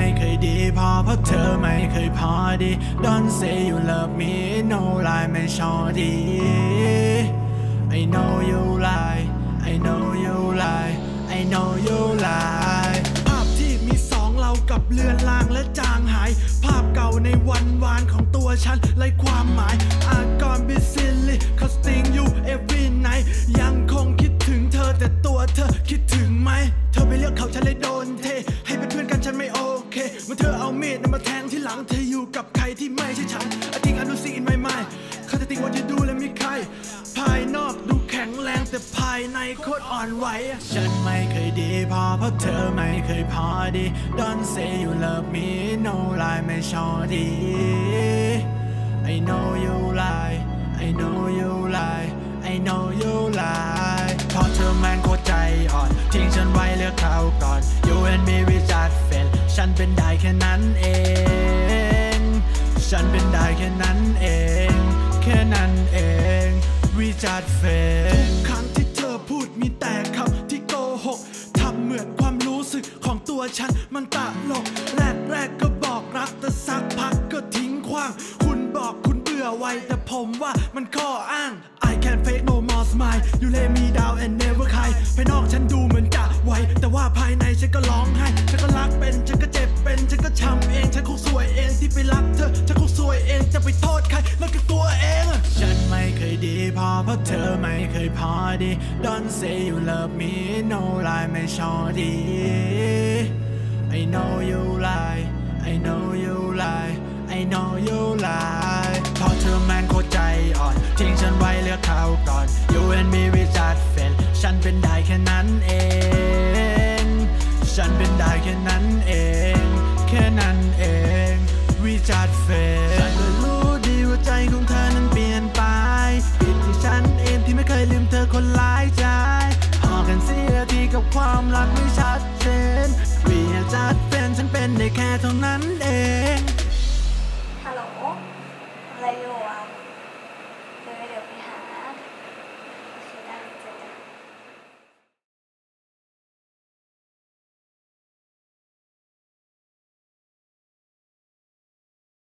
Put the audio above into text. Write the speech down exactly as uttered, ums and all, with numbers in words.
ไม่เคยดีพอเพราะเธอไม่เคยพอดี Don't say you love me no lie ไม่ชอบดี I know you lie I know you lie I know you lie ภาพที่มีสองเรากับเลือนลางและจางหายภาพเก่าในวันวานของตัวฉันไร้ความหมาย I gone be silly cause think you every night ยังคงคิดถึงเธอแต่ตัวเธอคิดถึงไหมเธอไปเลือกเขาฉันเลยโดนเทให้เป็นเพื่อนกันฉันไม่โอเคเมื่อเธอเอามีดมาแทงที่หลังเธออยู่กับใครที่ไม่ใช่ฉัน I think I do see in my mind เขาจะติงว่าจะดูและมีใครภายนอกดูแข็งแรงแต่ภายในโคตรอ่อนไหวฉันไม่เคยดีพอเพราะเธอไม่เคยพอดี Don't say you love me no lie ไม่ชอบดี I know you lie I know you lie I know you lie พอเธอแมนโคตรใจอ่อนทิ้งฉันไว้เลือกเขาก่อน You and me we just fail ฉันเป็นได้แค่นั้นเองฉันเป็นได้แค่นั้นเองแค่นั้นเอง We just fail ทุกครั้งที่เธอพูดมีแต่คำที่โกหกทำเหมือนความรู้สึกของตัวฉันมันตลกแรกแรกก็บอกรักแต่สักพักก็ทิ้งขว้างคุณบอกคุณเบื่อไวแต่ผมว่ามันข้ออ้าง I can't fake no more smile You lay me down and never cry ภายนอกฉันดูเหมือนจะไวแต่ว่าภายในฉันก็ร้องไห้ฉันก็รักเป็นฉันก็เจ็บเป็นฉันก็ช้ำเองฉันคงสวยเองที่ไปรักเธอฉันคงสวยเองจะไปโทษใครนอกจากตัวเองฉันไม่เคยดีพอเพราะเธอไม่เคยพอดี Don't say you love me no lie ไม่ชอบดี I know you lie I know you lie I know you lie พอเธอแมนโคตรใจอ่อนทิ้งฉันไว้เลือกเขาก่อน You and me we just fail ฉันเป็นได้แค่นั้นเองฉันเป็นได้แค่นั้นเองแค่นั้นเอง We just fail ฉันก็รู้ดีว่าใจของเธอนั้นเปลี่ยนไปผิดที่ฉันเองที่ไม่เคยลืมเธอคนหลายใจพอกันเสียทีกับความรักไม่ชัดเจน We just fail ฉันเป็นได้แค่เท่านั้น